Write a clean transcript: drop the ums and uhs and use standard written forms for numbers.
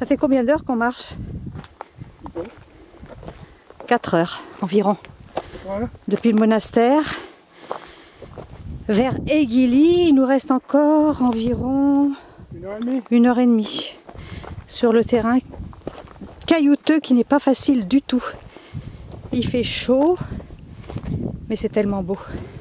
Ça fait combien d'heures qu'on marche? 4 heures environ. Voilà. Depuis le monastère vers Aiguilly, il nous reste encore environ 1h30 sur le terrain caillouteux qui n'est pas facile du tout. Il fait chaud, mais c'est tellement beau.